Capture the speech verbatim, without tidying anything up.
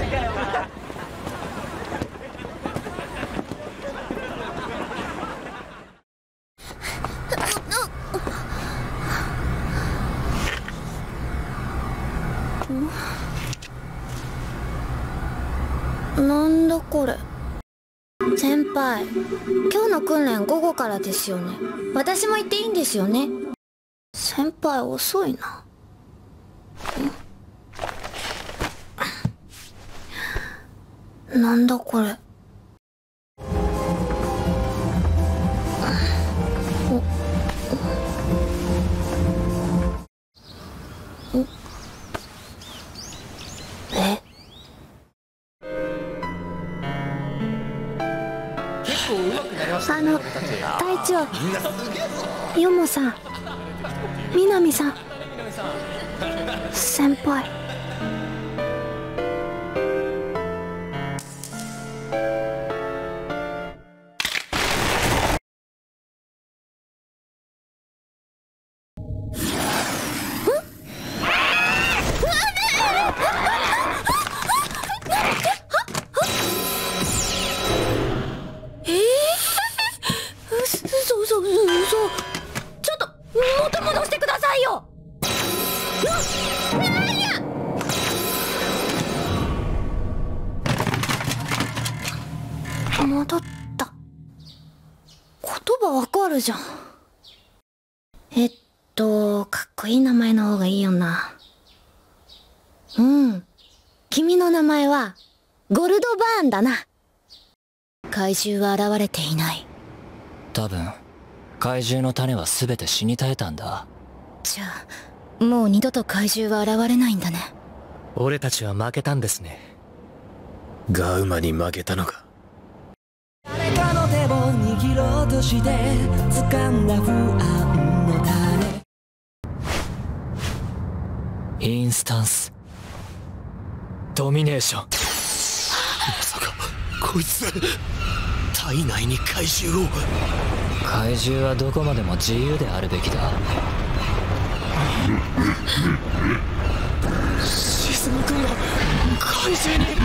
なんだこれ。先輩、今日の訓練午後からですよね。私も行っていいんですよね。先輩遅いな。なんだこれ。え？あの、隊長、ヨモさん、ミナミさん、先輩。ちょっと元戻してくださいよ。戻った。言葉わかるじゃん。えっとかっこいい名前の方がいいよな。うん、君の名前はゴルドバーンだな。怪獣は現れていない。 多分怪獣の種は全て死に絶えたんだ。 じゃあもう二度と怪獣は現れないんだね。 俺たちは負けたんですね。 ガウマに負けたのか。 誰かの手を握ろうとして掴んだ不安の種。 インスタンスドミネーション。 まさかこいつ体内に怪獣を。 怪獣はどこまでも自由であるべきだ。 シスム君が怪獣に。